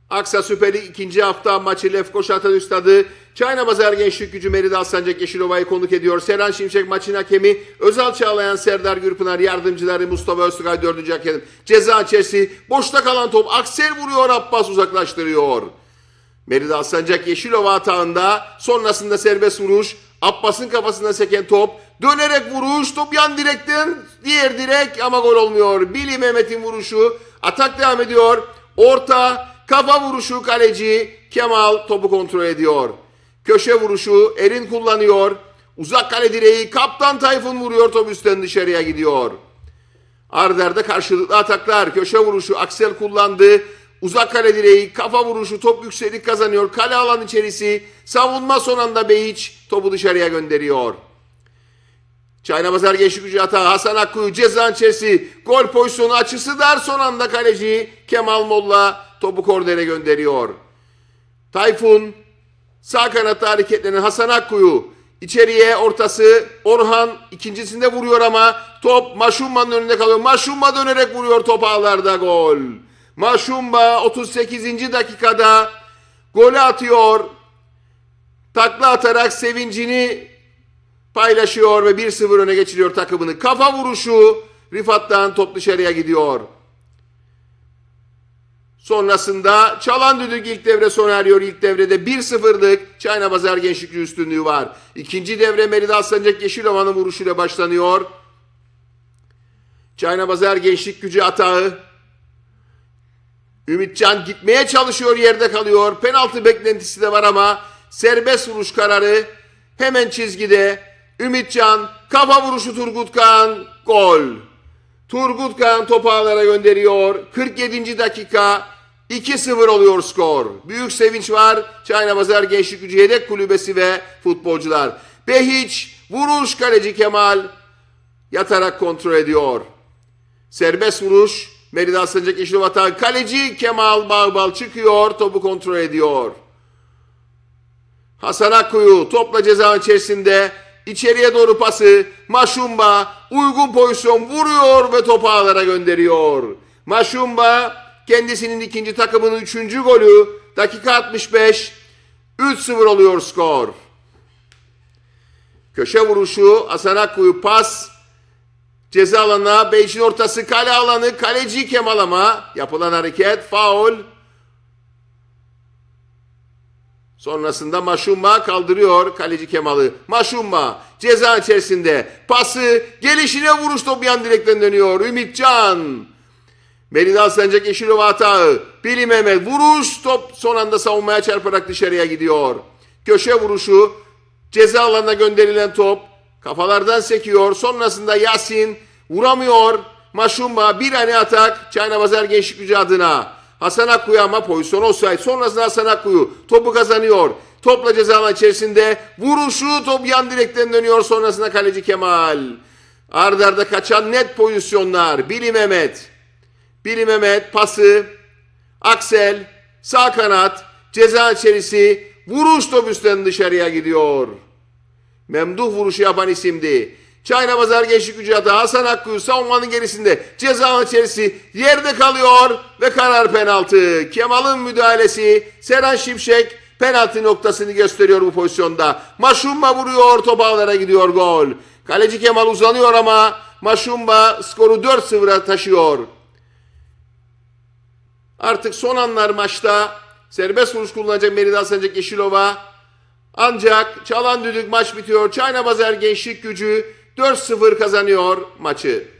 Aksa Süper Lig 2. hafta maçı Lefkoşa Atatürk Stadı Çayna Gençlik Gücü Merida Alsancak Yeşilova'yı konuk ediyor. Seren Şimşek maçın hakemi, Özal Çağlayan, Serdar Gürpınar yardımcıları, Mustafa Öztürkay 4. hakem. Ceza içerisi, boşta kalan top Aksel vuruyor, Abbas uzaklaştırıyor. Merida Alsancak Yeşilova atağında, sonrasında serbest vuruş, Abbas'ın kafasına seken top, dönerek vuruş, top yan direkten diğer direk ama gol olmuyor. Billy Mehmet'in vuruşu, atak devam ediyor. Orta, kafa vuruşu, kaleci Kemal topu kontrol ediyor. Köşe vuruşu Erin kullanıyor. Uzak kale direği kaptan Tayfun vuruyor, top üstten dışarıya gidiyor. Ard arda karşılıklı ataklar. Köşe vuruşu Aksel kullandı. Uzak kale direği, kafa vuruşu, top yükselik kazanıyor. Kale alan içerisi, savunma son anda Behiç topu dışarıya gönderiyor. Çayna Gençlik Gücü atağı Hasan Akkuyu ceza içerisi, gol pozisyonu açısı dar, son anda kaleci Kemal Molla topu kornere gönderiyor. Tayfun sağ kanatta hareketlenen Hasan Akkuyu içeriye, ortası Orhan ikincisinde vuruyor ama top Maşumba'nın önünde kalıyor. Maşumba dönerek vuruyor, top ağlarda, gol. Maşumba 38. dakikada golü atıyor. Takla atarak sevincini paylaşıyor ve 1-0 öne geçiriyor takımını. Kafa vuruşu Rifat'tan top dışarıya gidiyor. Sonrasında çalan düdük ilk devre sona eriyor. İlk devrede 1-0'lık Çayna Gençlik Gücü üstünlüğü var. İkinci devre Merida Alsancak Yeşilova'nın vuruşuyla başlanıyor. Çayna Gençlik Gücü atağı. Ümitcan gitmeye çalışıyor, yerde kalıyor. Penaltı beklentisi de var ama serbest vuruş kararı hemen çizgide. Ümitcan, kafa vuruşu Turgutkan, gol. Turgutkan topu ağlara gönderiyor. 47. dakika 2-0 oluyor skor. Büyük sevinç var. Çayna Gençlik Gücü yedek kulübesi ve futbolcular. Behiç vuruş, kaleci Kemal yatarak kontrol ediyor. Serbest vuruş Merida Alsancak Yeşilova atağı, kaleci Kemal Bağbal çıkıyor, topu kontrol ediyor. Hasan Akkuyu topla ceza içerisinde, içeriye doğru pası, Maşumba uygun pozisyon vuruyor ve topu ağlara gönderiyor. Maşumba kendisinin ikinci, takımının 3. golü. Dakika 65, 3-0 oluyor skor. Köşe vuruşu Hasan Akkuyu, pas ceza alanına, Beyiç'in ortası, kale alanı, kaleci Kemal ama yapılan hareket faul. Sonrasında Maşumba kaldırıyor kaleci Kemal'ı. Maşumba ceza içerisinde, pası, gelişine vuruş, top yan direkten dönüyor. Ümitcan, Merida Alsancak Yeşilova atağı, Billy Mehmet vuruş, top son anda savunmaya çarparak dışarıya gidiyor. Köşe vuruşu, ceza alanına gönderilen top kafalardan sekiyor. Sonrasında Yasin vuramıyor. Maşumba bir ani atak Çayna Gençlik Gücü adına. Hasan Akkuyu ama pozisyon offside. Sonrasında Hasan Akkuyu topu kazanıyor. Topla ceza alanı içerisinde vuruşu, top yan direkten dönüyor. Sonrasında kaleci Kemal. Arda arda kaçan net pozisyonlar. Billy Mehmet pası. Aksel sağ kanat ceza içerisi, vuruş, top üstten dışarıya gidiyor. Memduh vuruşu yapan isimdi. Çayna Gençlik Gücü atağı Hasan Akkuyu savunmanın gerisinde, ceza içerisi, yerde kalıyor ve karar penaltı. Kemal'ın müdahalesi, Seren Şimşek penaltı noktasını gösteriyor bu pozisyonda. Maşumba vuruyor, top ağlara gidiyor, gol. Kaleci Kemal uzanıyor ama Maşumba skoru 4-0'a taşıyor. Artık son anlar maçta, serbest vuruş kullanacak Merida Alsancak Yeşilova. Ancak çalan düdük, maç bitiyor. Çayna Gençlik Gücü 4-0 kazanıyor maçı.